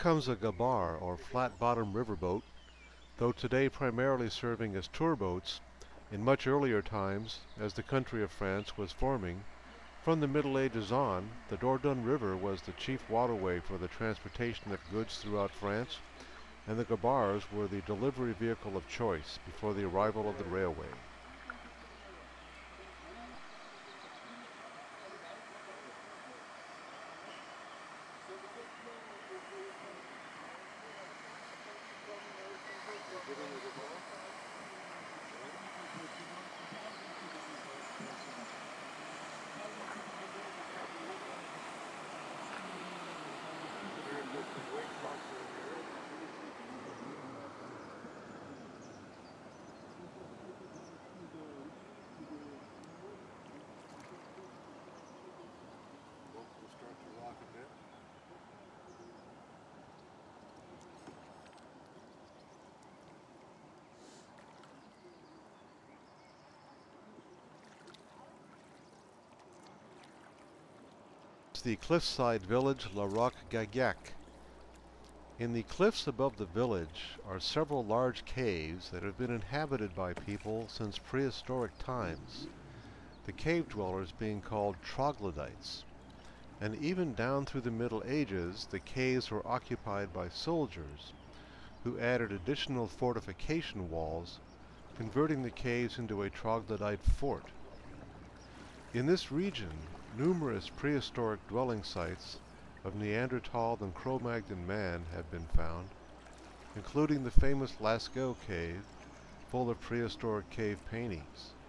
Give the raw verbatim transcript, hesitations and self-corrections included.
comes a gabar, or flat-bottom riverboat, though today primarily serving as tour boats. In much earlier times, as the country of France was forming, from the Middle Ages on, the Dordogne River was the chief waterway for the transportation of goods throughout France, and the gabars were the delivery vehicle of choice before the arrival of the railway. The cliffside village La Roque-Gagac. In the cliffs above the village are several large caves that have been inhabited by people since prehistoric times, the cave dwellers being called troglodytes. And even down through the Middle Ages, the caves were occupied by soldiers, who added additional fortification walls, converting the caves into a troglodyte fort. In this region, numerous prehistoric dwelling sites of Neanderthal and Cro-Magnon man have been found, including the famous Lascaux cave, full of prehistoric cave paintings.